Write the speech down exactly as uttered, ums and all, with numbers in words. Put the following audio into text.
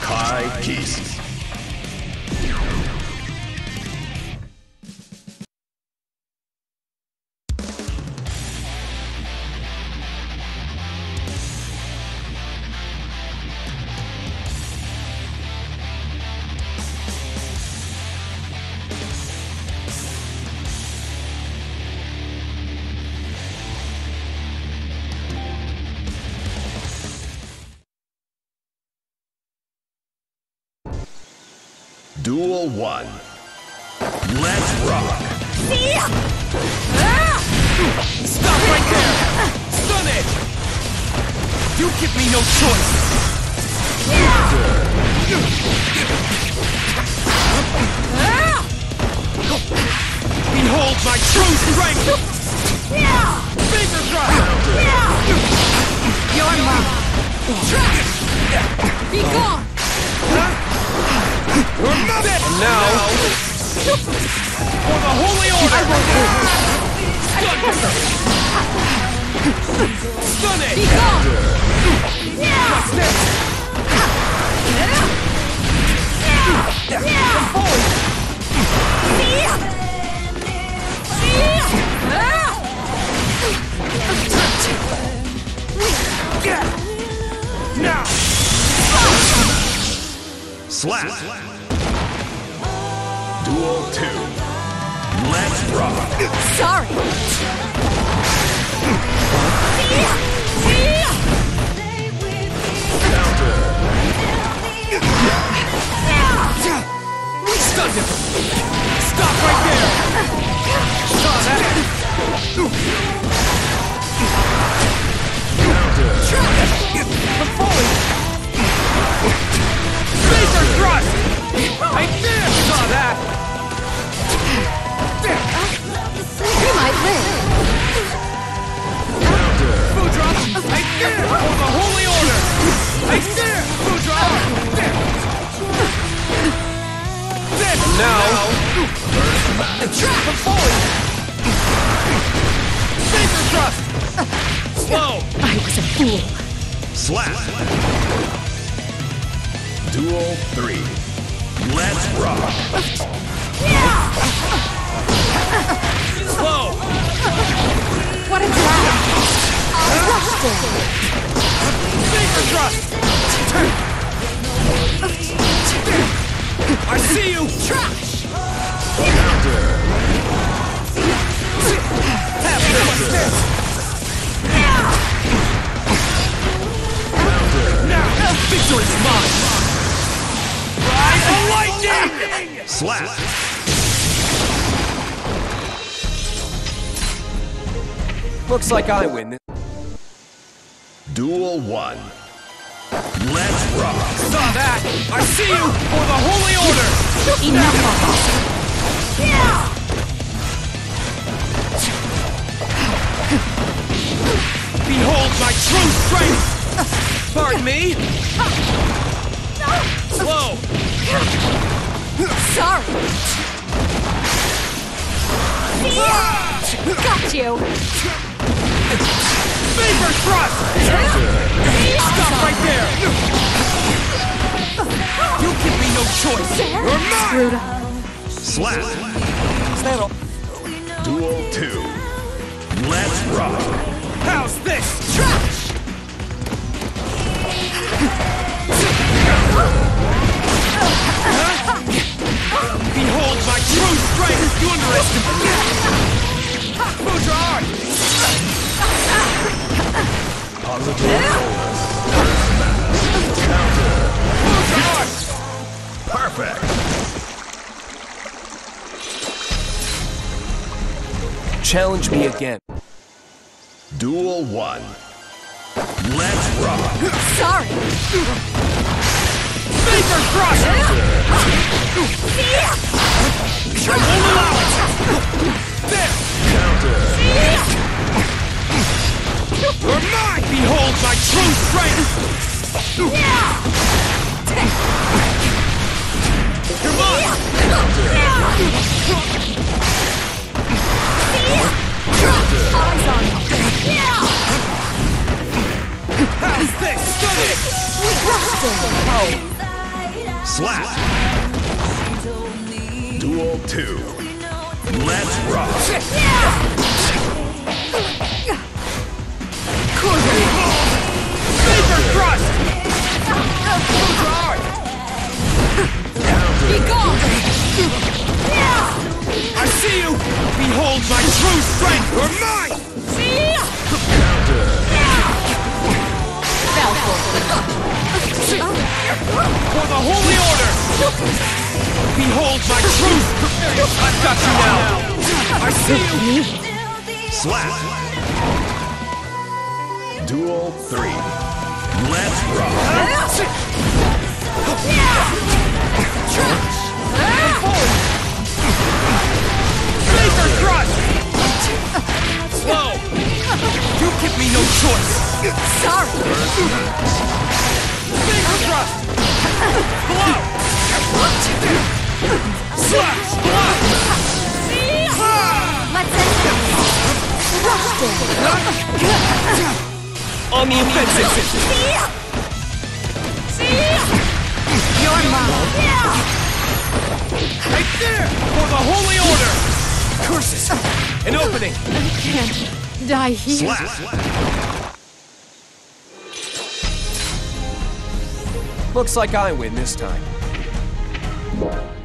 Kai Geese. Duel one. Let's rock! See ya! Ah! Stop right there! Stun it! You give me no choice! Yeah! Ah! Behold my true strength! Yeah! Finger drop! Yeah! You're mine! Trash! Be gone! You're nothing! And now, for the Holy Order! Stun it! Be gone! Yeah! What's this? Yeah! Yeah! See ya! See ya! Ah! Now! Slap! Duel two. Let's rock! Sorry! See ya! See ya! Counter! Stun him! Stop right there! Saw that! Counter! I'm falling! Laser thrust! I did! Saw that! You might win! Food drop! I did! For the Holy Order! I did! Food drop! This! Now! The trap! I'm falling! Laser thrust! Slow! I was a fool! Slap! Duel three. Let's rock! Slow! What a drag! Rushed it! Finger thrust! I see you! Trash! Counter! Have this! Now, victory's mine! Ride the lightning! Slap! Looks like I win this. Duel one. Let's rock! Saw that! I see you! For the Holy Order! Enough of this! Yeah! Behold my true strength! Pardon me? Slow! Sorry! Got you! Vapor thrust! Stop right there! You give me no choice! You're mine! Screwed up. Slap! Is that all? Duel two. Let's rock! How's this? Trash! Behold my true strength! You underestimate me! Move your arm! Positive bonus. Counter! Move your arm! Perfect! Challenge me again. Duel one. Let's rock! Sorry! Vapor thrust! I won't allow it! This! Counter! You're mine! Behold my true strength! You're mine! Eyes on you! How's this? Stun it! Rushed it! Oh, Slap. Duel two. Let's rock. Saber thrust! Ultra art! Be gone! I see you! Behold my true strength! You're mine! For the Holy Order! Behold my truth! I've got you now! I see you! Slap. Duel three. Let's rock. Saber thrust! Slow! You give me no choice! Sorry! Saber thrust! Blow! Slash! Block! Let's end this! Rush them! On the offensive! You're mine! Right there! For the Holy Order! Curses! An opening! I can't die here. Slap. Looks like I win this time.